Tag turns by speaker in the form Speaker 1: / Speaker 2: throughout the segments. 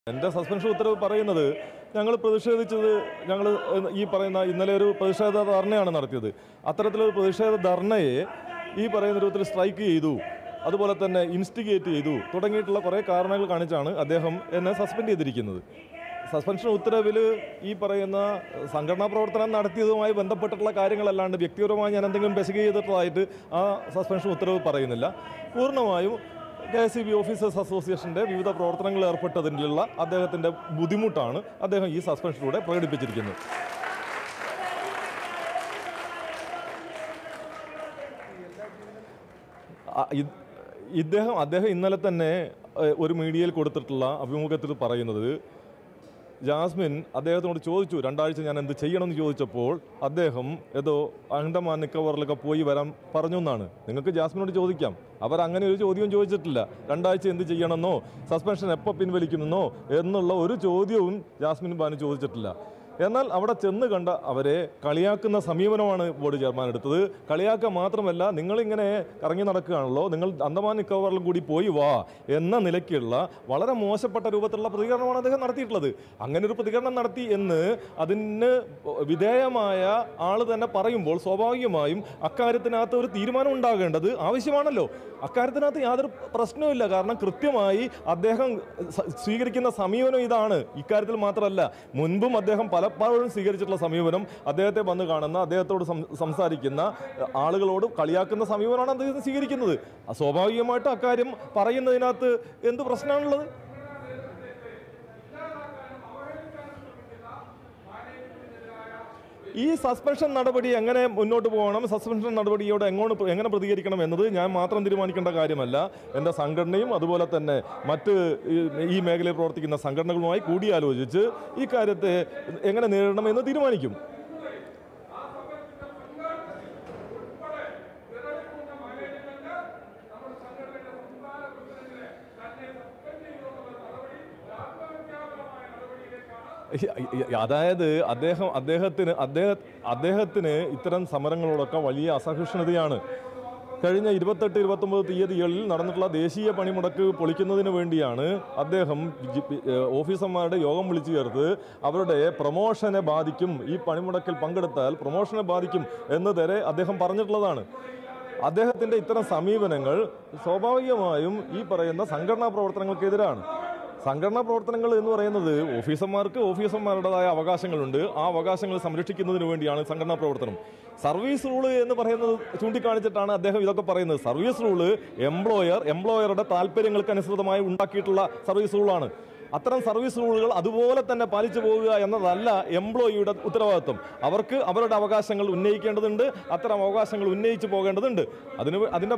Speaker 1: എൻ്റെ സസ്പെൻഷൻ ഉത്തരവ് പറയുന്നത് ഞങ്ങൾ പ്രതിഷേധിച്ചത് ഈ പറയുന്ന ഇന്നലെ ഒരു പ്രതിഷേധ ധർണയാണ് നടത്തിയത്. അത്തരത്തിലൊരു പ്രതിഷേധ ധർണയെ ഈ പറയുന്ന രൂപത്തിൽ സ്ട്രൈക്ക് ചെയ്തു, അതുപോലെ തന്നെ ഇൻസ്റ്റിഗേറ്റ് ചെയ്തു തുടങ്ങിയിട്ടുള്ള കുറേ കാരണങ്ങൾ കാണിച്ചാണ് അദ്ദേഹം എന്നെ സസ്പെൻഡ് ചെയ്തിരിക്കുന്നത്. സസ്പെൻഷൻ ഉത്തരവിൽ ഈ പറയുന്ന സംഘടനാ പ്രവർത്തനം നടത്തിയതുമായി ബന്ധപ്പെട്ടിട്ടുള്ള കാര്യങ്ങളല്ലാണ്ട് വ്യക്തിപരമായി ഞാൻ എന്തെങ്കിലും പെശക ചെയ്തിട്ടുള്ളതായിട്ട് ആ സസ്പെൻഷൻ ഉത്തരവ് പറയുന്നില്ല. പൂർണ്ണമായും KSEB ഓഫീസേഴ്സ് അസോസിയേഷൻ്റെ വിവിധ പ്രവർത്തനങ്ങളിൽ ഏർപ്പെട്ടതിനുള്ള അദ്ദേഹത്തിൻ്റെ ബുദ്ധിമുട്ടാണ് അദ്ദേഹം ഈ സസ്പെൻഷനിലൂടെ പ്രകടിപ്പിച്ചിരിക്കുന്നത്. അദ്ദേഹം ഇന്നലെ തന്നെ ഒരു മീഡിയയിൽ കൊടുത്തിട്ടുള്ള അഭിമുഖത്തിൽ പറയുന്നത്, ജാസ്മിൻ അദ്ദേഹത്തിനോട് ചോദിച്ചു 2 ആഴ്ച ഞാൻ എന്ത് ചെയ്യണമെന്ന് ചോദിച്ചപ്പോൾ അദ്ദേഹം ഏതോ അണ്ടമാൻ നിക്കോബാറിലൊക്കെ പോയി വരാൻ പറഞ്ഞു എന്നാണ്. നിങ്ങൾക്ക് ജാസ്മിനോട് ചോദിക്കാം, അവരങ്ങനെ ഒരു ചോദ്യവും ചോദിച്ചിട്ടില്ല. 2 ആഴ്ച എന്ത് ചെയ്യണമെന്നോ സസ്പെൻഷൻ എപ്പോൾ പിൻവലിക്കുമെന്നോ എന്നുള്ള ഒരു ചോദ്യവും ജാസ്മിൻ ബാനു ചോദിച്ചിട്ടില്ല. എന്നാൽ അവിടെ ചെന്ന് കണ്ട അവരെ കളിയാക്കുന്ന സമീപനമാണ് ബോർഡ് ചെയർമാൻ എടുത്തത്. കളിയാക്കുക മാത്രമല്ല, നിങ്ങളിങ്ങനെ കറങ്ങി നടക്കുകയാണല്ലോ, നിങ്ങൾ അന്തമാൻ നിക്കോബാറിലും കൂടി പോയി വാ എന്ന നിലയ്ക്കുള്ള വളരെ മോശപ്പെട്ട രൂപത്തിലുള്ള പ്രതികരണമാണ് അദ്ദേഹം നടത്തിയിട്ടുള്ളത്. അങ്ങനെ ഒരു പ്രതികരണം നടത്തി എന്ന് അതിന് വിധേയമായ ആൾ തന്നെ പറയുമ്പോൾ സ്വാഭാവികമായും അക്കാര്യത്തിനകത്ത് ഒരു തീരുമാനം ഉണ്ടാകേണ്ടത് ആവശ്യമാണല്ലോ. അക്കാര്യത്തിനകത്ത് യാതൊരു പ്രശ്നവുമില്ല. കാരണം കൃത്യമായി അദ്ദേഹം സ്വീകരിക്കുന്ന സമീപനം ഇതാണ്. ഇക്കാര്യത്തിൽ മാത്രമല്ല, മുൻപും അദ്ദേഹം പലപ്പോഴും സ്വീകരിച്ചിട്ടുള്ള സമീപനം അദ്ദേഹത്തെ വന്ന് കാണുന്ന, അദ്ദേഹത്തോട് സംസാരിക്കുന്ന ആളുകളോട് കളിയാക്കുന്ന സമീപനമാണ് അദ്ദേഹം സ്വീകരിക്കുന്നത്. സ്വാഭാവികമായിട്ടും അക്കാര്യം പറയുന്നതിനകത്ത് എന്ത് പ്രശ്നമാണുള്ളത്? ഈ സസ്പെൻഷൻ നടപടി എങ്ങനെ മുന്നോട്ട് പോകണം, സസ്പെൻഷൻ നടപടിയോട് എങ്ങനെ പ്രതികരിക്കണം എന്നത് ഞാൻ മാത്രം തീരുമാനിക്കേണ്ട കാര്യമല്ല. എൻ്റെ സംഘടനയും അതുപോലെ തന്നെ മറ്റ് ഈ മേഖലയിൽ പ്രവർത്തിക്കുന്ന സംഘടനകളുമായി കൂടിയാലോചിച്ച് ഈ കാര്യത്തെ എങ്ങനെ നേരിടണമെന്ന് തീരുമാനിക്കും. അതായത് അദ്ദേഹത്തിന് ഇത്തരം സമരങ്ങളോടൊക്കെ വലിയ അസഹിഷ്ണുതയാണ്. കഴിഞ്ഞ 28-29 തീയതികളിൽ നടന്നിട്ടുള്ള ദേശീയ പണിമുടക്ക് പൊളിക്കുന്നതിന് വേണ്ടിയാണ് അദ്ദേഹം ഓഫീസർമാരുടെ യോഗം വിളിച്ചു ചേർത്ത് അവരുടെ പ്രൊമോഷനെ ബാധിക്കും, ഈ പണിമുടക്കിൽ പങ്കെടുത്താൽ പ്രൊമോഷനെ ബാധിക്കും എന്ന് വരെ അദ്ദേഹം പറഞ്ഞിട്ടുള്ളതാണ്. അദ്ദേഹത്തിൻ്റെ ഇത്തരം സമീപനങ്ങൾ സ്വാഭാവികമായും ഈ പറയുന്ന സംഘടനാ പ്രവർത്തനങ്ങൾക്കെതിരാണ്. സംഘടനാ പ്രവർത്തനങ്ങൾ എന്ന് പറയുന്നത് ഓഫീസർമാരുടേതായ അവകാശങ്ങളുണ്ട്. ആ അവകാശങ്ങൾ സംരക്ഷിക്കുന്നതിന് വേണ്ടിയാണ് സംഘടനാ പ്രവർത്തനം. സർവീസ് റൂള് എന്ന് പറയുന്നത് ചൂണ്ടിക്കാണിച്ചിട്ടാണ് അദ്ദേഹം ഇതൊക്കെ പറയുന്നത്. സർവീസ് റൂള് എംപ്ലോയറുടെ താല്പര്യങ്ങൾക്ക് അനുസൃതമായി ഉണ്ടാക്കിയിട്ടുള്ള സർവീസ് റൂളാണ്. അത്തരം സർവീസ് റൂളുകൾ അതുപോലെ തന്നെ പാലിച്ചു പോകുക എന്നതല്ല എംപ്ലോയിയുടെ ഉത്തരവാദിത്വം. അവർക്ക് അവരുടെ അവകാശങ്ങൾ ഉന്നയിക്കേണ്ടതുണ്ട്, അത്തരം അവകാശങ്ങൾ ഉന്നയിച്ചു പോകേണ്ടതുണ്ട്. അതിൻ്റെ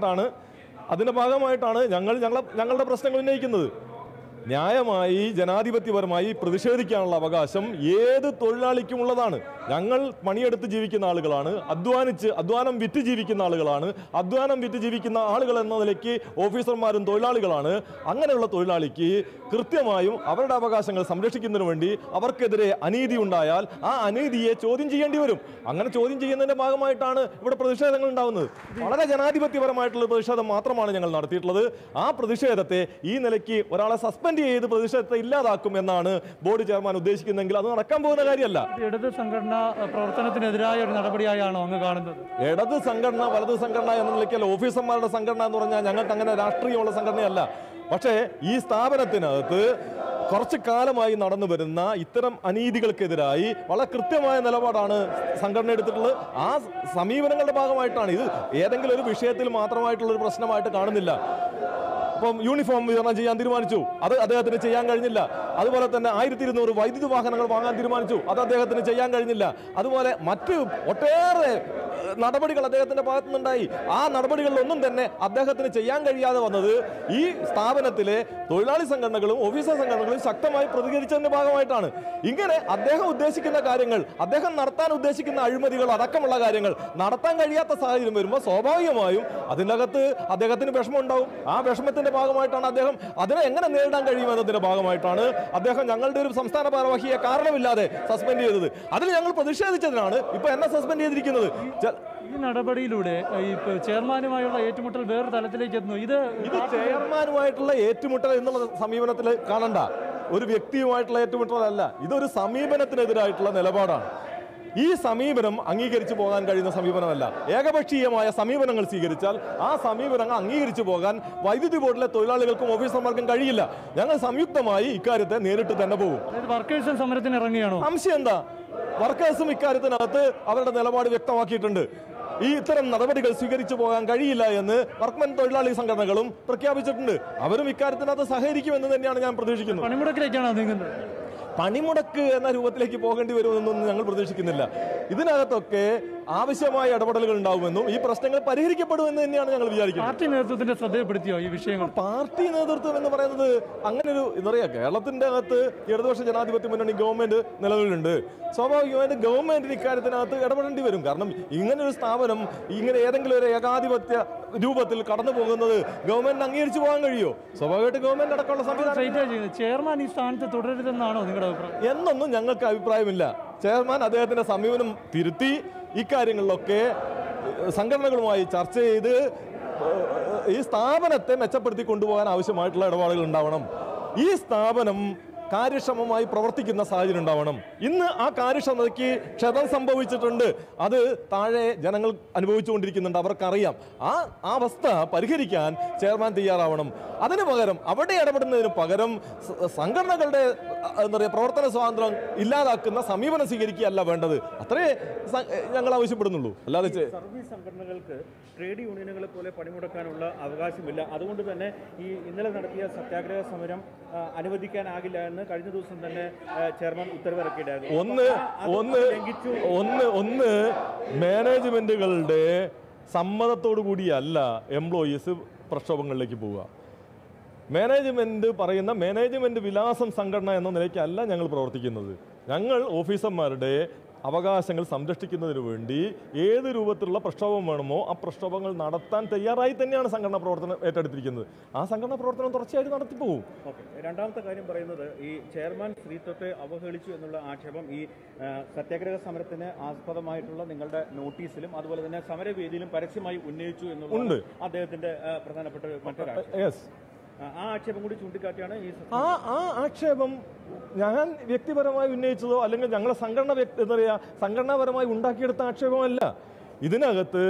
Speaker 1: ഭാഗമായിട്ടാണ് ഞങ്ങളുടെ പ്രശ്നങ്ങൾ ഉന്നയിക്കുന്നത്. ന്യായമായി ജനാധിപത്യപരമായി പ്രതിഷേധിക്കാനുള്ള അവകാശം ഏത് തൊഴിലാളിക്കുമുള്ളതാണ്. ഞങ്ങൾ പണിയെടുത്ത് ജീവിക്കുന്ന ആളുകളാണ്, അധ്വാനം വിറ്റ് ജീവിക്കുന്ന ആളുകളാണ്. അധ്വാനം വിറ്റ് ജീവിക്കുന്ന ആളുകൾ എന്ന നിലയ്ക്ക് ഓഫീസർമാരും തൊഴിലാളികളാണ്. അങ്ങനെയുള്ള തൊഴിലാളിക്ക് കൃത്യമായും അവരുടെ അവകാശങ്ങൾ സംരക്ഷിക്കുന്നതിന് വേണ്ടി അവർക്കെതിരെ അനീതി ഉണ്ടായാൽ ആ അനീതിയെ ചോദ്യം ചെയ്യേണ്ടി വരും. അങ്ങനെ ചോദ്യം ചെയ്യുന്നതിൻ്റെ ഭാഗമായിട്ടാണ് ഇവിടെ പ്രതിഷേധങ്ങൾ ഉണ്ടാകുന്നത്. വളരെ ജനാധിപത്യപരമായിട്ടുള്ള പ്രതിഷേധം മാത്രമാണ് ഞങ്ങൾ നടത്തിയിട്ടുള്ളത്. ആ പ്രതിഷേധത്തെ ഈ നിലയ്ക്ക് ഒരാളെ സസ്പെൻഡ് ചെയ്ത് പ്രതിഷേധത്തെ ഇല്ലാതാക്കും എന്നാണ് ബോർഡ് ചെയർമാൻ ഉദ്ദേശിക്കുന്നതെങ്കിൽ അത് നടക്കാൻ പോകുന്ന കാര്യമല്ല.
Speaker 2: ഇടത് സംഘടന പ്രവർത്തനത്തിനെതിരായ ഒരു നടപടിയായാണോ അങ്ങ് കാണുന്നത്?
Speaker 1: ഇടത് സംഘടന വലത് സംഘടന എന്ന നിലയ്ക്കല്ല. ഓഫീസർമാരുടെ സംഘടന എന്ന് പറഞ്ഞാൽ ഞങ്ങൾക്ക് അങ്ങനെ രാഷ്ട്രീയമുള്ള സംഘടനയല്ല. പക്ഷേ ഈ സ്ഥാപനത്തിനകത്ത് കുറച്ചു കാലമായി നടന്നു വരുന്ന ഇത്തരം അനീതികൾക്കെതിരായി വളരെ കൃത്യമായ നിലപാടാണ് സംഘടന എടുത്തിട്ടുള്ളത്. ആ സമീപനങ്ങളുടെ ഭാഗമായിട്ടാണ് ഇത്. ഏതെങ്കിലും ഒരു വിഷയത്തിൽ മാത്രമായിട്ടുള്ളൊരു പ്രശ്നമായിട്ട് കാണുന്നില്ല. ഇപ്പം യൂണിഫോം വിതരണം ചെയ്യാൻ തീരുമാനിച്ചു, അത് അദ്ദേഹത്തിന് ചെയ്യാൻ കഴിഞ്ഞില്ല. അതുപോലെ തന്നെ 1200 വൈദ്യുതി വാഹനങ്ങൾ വാങ്ങാൻ തീരുമാനിച്ചു, അത് അദ്ദേഹത്തിന് ചെയ്യാൻ കഴിഞ്ഞില്ല. അതുപോലെ മറ്റ് ഒട്ടേറെ നടപടികൾ അദ്ദേഹത്തിന്റെ ഭാഗത്തുനിന്നുണ്ടായി. ആ നടപടികളിലൊന്നും തന്നെ അദ്ദേഹത്തിന് ചെയ്യാൻ കഴിയാതെ വന്നത് ഈ സ്ഥാപനത്തിലെ തൊഴിലാളി സംഘടനകളും ഓഫീസർ സംഘടനകളും ശക്തമായി പ്രതികരിച്ചതിന്റെ ഭാഗമായിട്ടാണ്. ഇങ്ങനെ അദ്ദേഹം ഉദ്ദേശിക്കുന്ന കാര്യങ്ങൾ, അദ്ദേഹം നടത്താൻ ഉദ്ദേശിക്കുന്ന അഴിമതികൾ അടക്കമുള്ള കാര്യങ്ങൾ നടത്താൻ കഴിയാത്ത സാഹചര്യം വരുമ്പോൾ സ്വാഭാവികമായും അതിനകത്ത് അദ്ദേഹത്തിന് വിഷമം ഉണ്ടാവും. ആ വിഷമത്തിന്റെ ഭാഗമായിട്ടാണ് അദ്ദേഹം അതിനെ എങ്ങനെ നേരിടാൻ കഴിയുമെന്നതിന്റെ ഭാഗമായിട്ടാണ് അദ്ദേഹം ഞങ്ങളുടെ ഒരു സംസ്ഥാന ഭാരവാഹിയെ കാരണമില്ലാതെ സസ്പെൻഡ് ചെയ്തത്. അതിൽ ഞങ്ങൾ പ്രതിഷേധിച്ചതിനാണ് ഇപ്പൊ എന്നെ സസ്പെൻഡ് ചെയ്തിരിക്കുന്നത്.
Speaker 2: ഈ നടപടിയിലൂടെ ഈ ചെയർമാനുമായുള്ള ഏറ്റുമുട്ടൽ വേറെ തലത്തിലേക്ക് എത്തുന്നു. ഇത്
Speaker 1: ചെയർമാനുമായിട്ടുള്ള ഏറ്റുമുട്ടൽ എന്നുള്ള സമീപനത്തിൽ കാണണ്ട. ഒരു വ്യക്തിയുമായിട്ടുള്ള ഏറ്റുമുട്ടലല്ല, ഇതൊരു സമീപനത്തിനെതിരായിട്ടുള്ള നിലപാടാണ്. ഈ സമീപനം അംഗീകരിച്ചു പോകാൻ കഴിയുന്ന സമീപനമല്ല. ഏകപക്ഷീയമായ സമീപനങ്ങൾ സ്വീകരിച്ചാൽ ആ സമീപനങ്ങൾ അംഗീകരിച്ചു പോകാൻ വൈദ്യുതി ബോർഡിലെ തൊഴിലാളികൾക്കും ഓഫീസർമാർക്കും കഴിയില്ല. ഞങ്ങൾ സംയുക്തമായി ഇക്കാര്യത്തെ നേരിട്ട് തന്നെ പോകും.
Speaker 2: വർക്കേഴ്സും സമരത്തിന് ഇറങ്ങുകയാണോ?
Speaker 1: സംശയം എന്താ? വർക്കേഴ്സും ഇക്കാര്യത്തിനകത്ത് അവരുടെ നിലപാട് വ്യക്തമാക്കിയിട്ടുണ്ട്. ഈ ഇത്തരം നടപടികൾ സ്വീകരിച്ചു പോകാൻ കഴിയില്ല എന്ന് വർക്ക്മെൻ തൊഴിലാളി സംഘടനകളും പ്രഖ്യാപിച്ചിട്ടുണ്ട്. അവരും ഇക്കാര്യത്തിനകത്ത് സഹകരിക്കുമെന്ന് തന്നെയാണ് ഞാൻ പ്രതീക്ഷിക്കുന്നത്.
Speaker 2: പണിമുടക്കിലേക്കാണോ നീങ്ങുന്നത്?
Speaker 1: പണിമുടക്ക് എന്ന രൂപത്തിലേക്ക് പോകേണ്ടി വരുമെന്നൊന്നും ഞങ്ങൾ പ്രതീക്ഷിക്കുന്നില്ല. ഇതിനകത്തൊക്കെ ആവശ്യമായ ഇടപെടലുകൾ ഉണ്ടാവുമെന്നും ഈ പ്രശ്നങ്ങൾ പരിഹരിക്കപ്പെടുമെന്ന് തന്നെയാണ് ഞങ്ങൾ വിചാരിക്കുന്നത്.
Speaker 2: പാർട്ടി നേതൃത്വത്തിന്റെ ശ്രദ്ധപ്പെടുത്തിയോ ഈ വിഷയങ്ങൾ?
Speaker 1: പാർട്ടി നേതൃത്വം എന്ന് പറയുന്നത് അങ്ങനെ ഒരു ഇതറിയാം. കേരളത്തിന്റെ അകത്ത് ഇടതുപക്ഷ ജനാധിപത്യ മുന്നണി ഗവൺമെന്റ് നിലവിലുണ്ട്. സ്വാഭാവികമായിട്ടും ഗവൺമെന്റിന് ഇക്കാര്യത്തിനകത്ത് ഇടപെടേണ്ടി വരും. കാരണം ഇങ്ങനൊരു സ്ഥാപനം ഇങ്ങനെ ഏതെങ്കിലും ഒരു ഏകാധിപത്യ രൂപത്തിൽ കടന്നു പോകുന്നത് ഗവൺമെന്റിന് അംഗീകരിച്ചു പോകാൻ കഴിയുമോ? സ്വാഭാവികമായിട്ട് ഗവൺമെന്റ് അടക്കമുള്ള സംവിധാനം
Speaker 2: ചെയർമാൻ ഈ സ്ഥാനത്ത് തുടരുതെന്നാണോ നിങ്ങളുടെ അഭിപ്രായം?
Speaker 1: എന്നൊന്നും ഞങ്ങൾക്ക് അഭിപ്രായമില്ല. ചെയർമാൻ അദ്ദേഹത്തിന്റെ സമീപനം തിരുത്തി ഇക്കാര്യങ്ങളിലൊക്കെ സംഘടനകളുമായി ചർച്ച ചെയ്ത് ഈ സ്ഥാപനത്തെ മെച്ചപ്പെടുത്തി കൊണ്ടുപോകാൻ ആവശ്യമായിട്ടുള്ള ഇടപാടുകൾ ഉണ്ടാവണം. ഈ സ്ഥാപനം കാര്യക്ഷമമായി പ്രവർത്തിക്കുന്ന സാഹചര്യം ഉണ്ടാവണം. ഇന്ന് ആ കാര്യക്ഷമതയ്ക്ക് ക്ഷതം സംഭവിച്ചിട്ടുണ്ട്. അത് താഴെ ജനങ്ങൾ അനുഭവിച്ചുകൊണ്ടിരിക്കുന്നുണ്ട്, അവർക്കറിയാം. ആ അവസ്ഥ പരിഹരിക്കാൻ ചെയർമാൻ തയ്യാറാവണം. അതിന് പകരം അവിടെ ഇടപെടുന്നതിന് പകരം സംഘടനകളുടെ എന്താ പറയുക പ്രവർത്തന സ്വാതന്ത്ര്യം ഇല്ലാതാക്കുന്ന സമീപനം സ്വീകരിക്കുകയല്ല വേണ്ടത്. അത്രേ ഞങ്ങൾ ആവശ്യപ്പെടുന്നുള്ളൂ. അല്ലാതെ
Speaker 3: സർവീസ് സംഘടനകൾക്ക് ട്രേഡ് യൂണിയനുകളെ പോലെ പണിമുടക്കാനുള്ള അവകാശമില്ല. അതുകൊണ്ട് തന്നെ ഈ ഇന്നലെ നടത്തിയ സത്യാഗ്രഹ സമരം അനുവദിക്കാനാകില്ല എന്ന് കഴിഞ്ഞ ദിവസം തന്നെ ചെയർമാൻ ഉത്തരവിറക്കിയിട്ടായിരുന്നു.
Speaker 1: ഒന്ന് മാനേജ്മെന്റുകളുടെ സമ്മതത്തോടു കൂടിയല്ല എംപ്ലോയീസ് പ്രക്ഷോഭങ്ങളിലേക്ക് പോവുക. മാനേജ്മെന്റ് പറയുന്ന മാനേജ്മെന്റ് വിലാസം സംഘടന എന്ന നിലയ്ക്കല്ല ഞങ്ങൾ പ്രവർത്തിക്കുന്നത്. ഞങ്ങൾ ഓഫീസർമാരുടെ അവകാശങ്ങൾ സംരക്ഷിക്കുന്നതിന് വേണ്ടി ഏത് രൂപത്തിലുള്ള പ്രക്ഷോഭം വേണമോ ആ പ്രക്ഷോഭങ്ങൾ നടത്താൻ തയ്യാറായി തന്നെയാണ് സംഘടനാ പ്രവർത്തനം ഏറ്റെടുത്തിരിക്കുന്നത്. ആ സംഘടനാ പ്രവർത്തനം തുടർച്ചയായിട്ട് നടത്തിപ്പോകും.
Speaker 3: രണ്ടാമത്തെ കാര്യം പറയുന്നത് ഈ ചെയർമാൻ സ്ത്രീത്വത്തെ അവഹേളിച്ചു എന്നുള്ള ആക്ഷേപം ഈ സത്യാഗ്രഹ സമരത്തിന് ആസ്പദമായിട്ടുള്ള നിങ്ങളുടെ നോട്ടീസിലും അതുപോലെ തന്നെ സമരവേദിയിലും പരസ്യമായി ഉന്നയിച്ചു എന്നുള്ളത് അദ്ദേഹത്തിന്റെ പ്രധാനപ്പെട്ട മറ്റൊരു ആ ആക്ഷേപം കൂടി ചൂണ്ടിക്കാട്ടിയാണ് ഈ
Speaker 1: ആ ആക്ഷേപം ഞാൻ വ്യക്തിപരമായി ഉന്നയിച്ചതോ അല്ലെങ്കിൽ ഞങ്ങളെ സംഘടന എന്താ പറയുക സംഘടനാപരമായി ഉണ്ടാക്കിയെടുത്ത ആക്ഷേപമല്ല. ഇതിനകത്ത്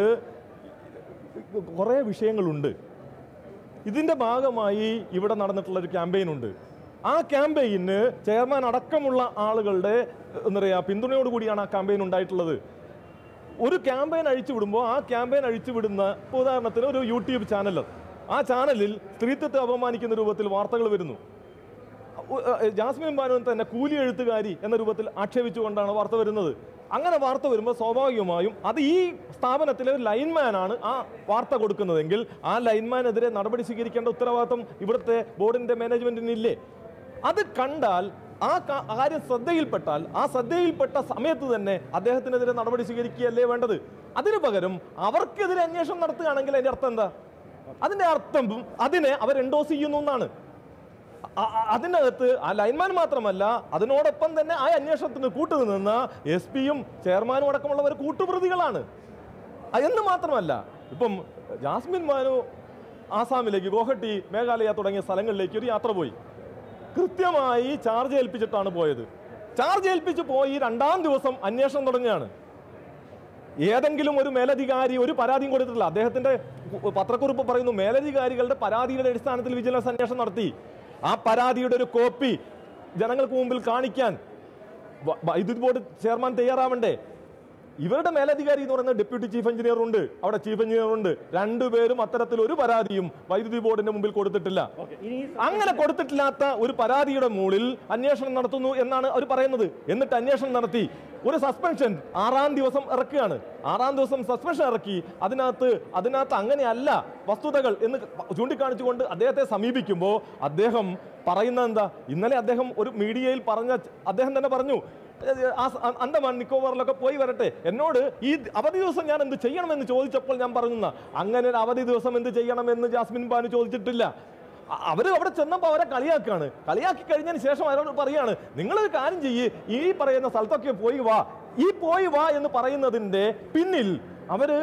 Speaker 1: കുറേ വിഷയങ്ങളുണ്ട്. ഇതിന്റെ ഭാഗമായി ഇവിടെ നടന്നിട്ടുള്ളൊരു ക്യാമ്പയിനുണ്ട്. ആ ക്യാമ്പയിന് ചെയർമാൻ അടക്കമുള്ള ആളുകളുടെ എന്താ പറയുക പിന്തുണയോടുകൂടിയാണ് ആ ക്യാമ്പയിൻ ഉണ്ടായിട്ടുള്ളത്. ഒരു ക്യാമ്പയിൻ അഴിച്ചുവിടുമ്പോൾ ആ ക്യാമ്പയിൻ അഴിച്ചുവിടുന്ന ഉദാഹരണത്തിന് ഒരു യൂട്യൂബ് ചാനൽ, ആ ചാനലിൽ സ്ത്രീത്വത്തെ അപമാനിക്കുന്ന രൂപത്തിൽ വാർത്തകൾ വരുന്നു. ജാസ്മിൻ ബാനുവിനെ തന്നെ കൂലി എഴുത്തുകാരി എന്ന രൂപത്തിൽ ആക്ഷേപിച്ചുകൊണ്ടാണ് വാർത്ത വരുന്നത്. അങ്ങനെ വാർത്ത വരുമ്പോൾ സ്വാഭാവികമായും അത് ഈ സ്ഥാപനത്തിലെ ഒരു ലൈൻമാനാണ് ആ വാർത്ത കൊടുക്കുന്നതെങ്കിൽ ആ ലൈൻമാനെതിരെ നടപടി സ്വീകരിക്കേണ്ട ഉത്തരവാദിത്വം ഇവിടുത്തെ ബോർഡിന്റെ മാനേജ്മെന്റിനില്ലേ? അത് കണ്ടാൽ ആ കാര്യം ശ്രദ്ധയിൽപ്പെട്ടാൽ ആ ശ്രദ്ധയിൽപ്പെട്ട സമയത്ത് തന്നെ അദ്ദേഹത്തിനെതിരെ നടപടി സ്വീകരിക്കുകയല്ലേ വേണ്ടത്? അതിനു പകരം അവർക്കെതിരെ അന്വേഷണം നടത്തുകയാണെങ്കിൽ അതിന്റെ അർത്ഥം എന്താ? അതിന്റെ അർത്ഥം അതിനെ അവർ എൻഡോസ് ചെയ്യുന്നു എന്നാണ്. അതിനകത്ത് ആ ലൈൻമാൻ മാത്രമല്ല അതിനോടൊപ്പം തന്നെ ആ അന്വേഷണത്തിന് കൂട്ടുനിന്ന SP-യും ചെയർമാനും അടക്കമുള്ളവർ കൂട്ടുപ്രതികളാണ് എന്ന് മാത്രമല്ല. ഇപ്പം ജാസ്മിൻ ബാനു ആസാമിലേക്ക്, ഗോഹട്ടി, മേഘാലയ തുടങ്ങിയ സ്ഥലങ്ങളിലേക്ക് ഒരു യാത്ര പോയി. കൃത്യമായി ചാർജ് ഏൽപ്പിച്ചിട്ടാണ് പോയത്. ചാർജ് ഏൽപ്പിച്ച് പോയി 2-ാം ദിവസം അന്വേഷണം തുടങ്ങുകയാണ്. ഏതെങ്കിലും ഒരു മേലധികാരി ഒരു പരാതിയും കൊടുത്തിട്ടില്ല. അദ്ദേഹത്തിന്റെ പത്രക്കുറിപ്പ് പറയുന്നു മേലധികാരികളുടെ പരാതിയുടെ അടിസ്ഥാനത്തിൽ വിജിലൻസ് അന്വേഷണം നടത്തി. ആ പരാതിയുടെ ഒരു കോപ്പി ജനങ്ങൾക്ക് മുമ്പിൽ കാണിക്കാൻ വൈദ്യുതി ബോർഡ് ചെയർമാൻ തയ്യാറാവണ്ടേ? ഇവരുടെ മേലധികാരി എന്ന് പറയുന്നത് ഡെപ്യൂട്ടി ചീഫ് എഞ്ചിനീയർ ഉണ്ട്, അവിടെ ചീഫ് എഞ്ചിനീയർ ഉണ്ട്. രണ്ടുപേരും അത്തരത്തിൽ ഒരു പരാതിയും വൈദ്യുതി ബോർഡിന്റെ മുമ്പിൽ കൊടുത്തിട്ടില്ല. അങ്ങനെ കൊടുത്തിട്ടില്ലാത്ത ഒരു പരാതിയുടെ മുകളിൽ അന്വേഷണം നടത്തുന്നു എന്നാണ് അവർ പറയുന്നത്. എന്നിട്ട് അന്വേഷണം നടത്തി ഒരു സസ്പെൻഷൻ 6-ാം ദിവസം ഇറക്കുകയാണ്. 6-ാം ദിവസം സസ്പെൻഷൻ ഇറക്കി. അതിനകത്ത് അങ്ങനെയല്ല വസ്തുതകൾ എന്ന് ചൂണ്ടിക്കാണിച്ചുകൊണ്ട് അദ്ദേഹത്തെ സമീപിക്കുമ്പോൾ അദ്ദേഹം പറയുന്നത് എന്താ? ഇന്നലെ അദ്ദേഹം ഒരു മീഡിയയിൽ അദ്ദേഹം തന്നെ പറഞ്ഞു, അന്തമാൻ നിക്കോബാറിലൊക്കെ പോയി വരട്ടെ, എന്നോട് ഈ അവധി ദിവസം ഞാൻ എന്ത് ചെയ്യണമെന്ന് ചോദിച്ചപ്പോൾ ഞാൻ പറഞ്ഞു. അങ്ങനെ ഒരു അവധി ദിവസം എന്ത് ചെയ്യണമെന്ന് ജാസ്മിൻ ബാനു ചോദിച്ചിട്ടില്ല. അവര് അവിടെ ചെന്നപ്പോൾ അവരെ കളിയാക്കാണ്. കളിയാക്കി കഴിഞ്ഞതിന് ശേഷം അവരോട് പറയാണ്, നിങ്ങളൊരു കാര്യം ചെയ്യ്, ഈ പറയുന്ന സ്ഥലത്തൊക്കെ പോയി വാ. ഈ പോയി വാ എന്ന് പറയുന്നതിന്റെ പിന്നിൽ അവര്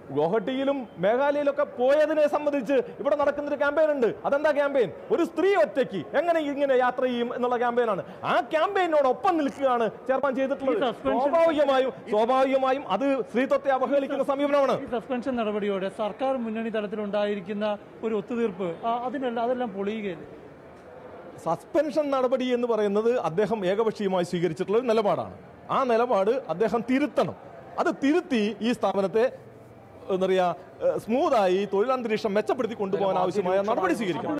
Speaker 1: ഗുവാഹട്ടിയിലും മേഘാലയയിലൊക്കെ പോയതിനെ സംബന്ധിച്ച് ഇവിടെ നടക്കുന്നൊരു ക്യാമ്പയിൻ ഉണ്ട്. അതെന്താ ക്യാമ്പയിൻ? ഒരു സ്ത്രീ ഒറ്റയ്ക്ക് എങ്ങനെ ഇങ്ങനെ യാത്ര ചെയ്യും എന്നുള്ള ക്യാമ്പയിനാണ്. ആ ക്യാമ്പയിനോടൊപ്പം നിൽക്കുകയാണ് ചെയർമാൻ ചെയ്തിട്ടുള്ളത്. സ്വാഭാവികമായും അത് സ്ത്രീത്വത്തെ അവഹേളിക്കുന്ന സമീപനമാണ്.
Speaker 2: ഈ സസ്പെൻഷൻ നടപടിയോടെ സർക്കാർ മുന്നണി തലത്തിലുണ്ടായിരിക്കുന്ന ഒരു ഒത്തുതീർപ്പ് അതെല്ലാം പൊളിയുകയല്ലേ?
Speaker 1: സസ്പെൻഷൻ നടപടി എന്ന് പറയുന്നത് അദ്ദേഹം ഏകപക്ഷീയമായി സ്വീകരിച്ചിട്ടുള്ള ഒരു നിലപാടാണ്. ആ നിലപാട് അദ്ദേഹം തിരുത്തണം. അത് തിരുത്തി ഈ സ്ഥാപനത്തെ എന്താ പറയുക സ്മൂത്തായി തൊഴിലന്തരീക്ഷം മെച്ചപ്പെടുത്തി കൊണ്ടുപോകാൻ ആവശ്യമായ നടപടി സ്വീകരിക്കണം.